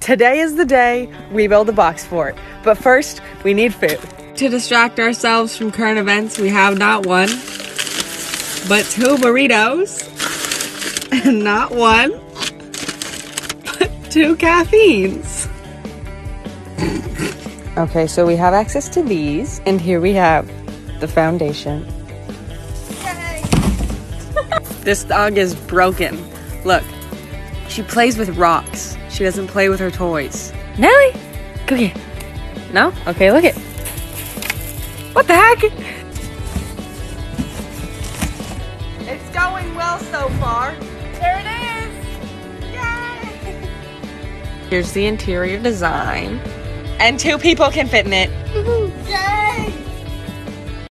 Today is the day we build a box fort, but first we need food. To distract ourselves from current events, we have not one, but 2 burritos, and not one, but 2 caffeines. Okay, so we have access to these, and here we have the foundation. Yay! This dog is broken. Look, she plays with rocks. She doesn't play with her toys. Nelly, come here. No? Okay, look it. What the heck? It's going well so far. There it is. Yay! Here's the interior design. And 2 people can fit in it.